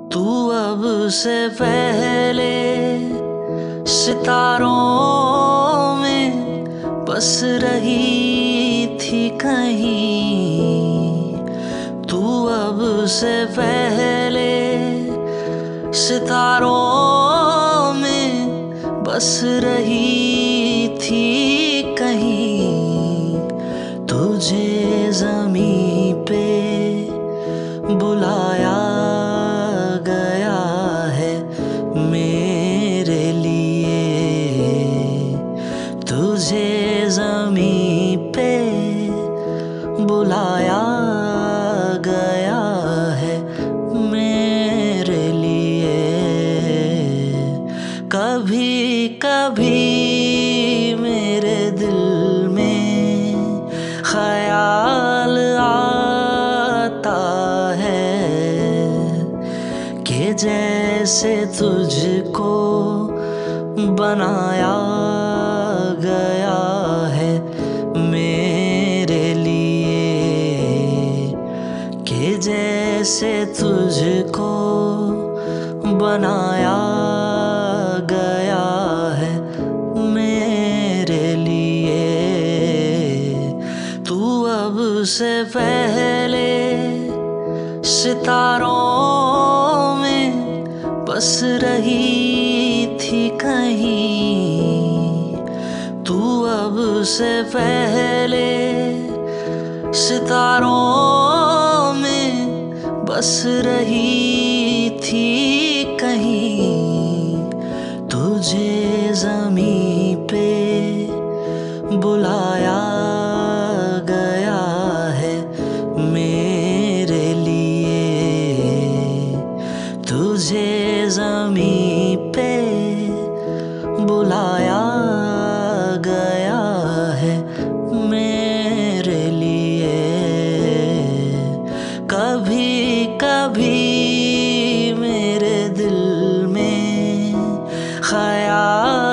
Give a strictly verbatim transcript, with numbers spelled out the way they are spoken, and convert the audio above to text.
तू अब से पहले सितारों में बस रही थी कहीं। तू अब से पहले सितारों में बस रही थी कहीं। तुझे ज़मीं पे बुलाया गया है मेरे लिए। तुझे ज़मीं पे बुलाया गया है मेरे लिए। कभी कभी मेरे दिल में ख्याल आता है कि जैसे तुझको बनाया गया है मेरे लिए। कि जैसे तुझको बनाया गया है मेरे लिए। तू अब से पहले सितारों में बस रही थी कहीं। तू अब से पहले सितारों में बस रही थी कहीं। तुझे ज़मीं पे बुलाया गया है मेरे लिए। तुझे ज़मीं पे बुलाया गया है मेरे लिए। कभी कभी मेरे दिल में ख्याल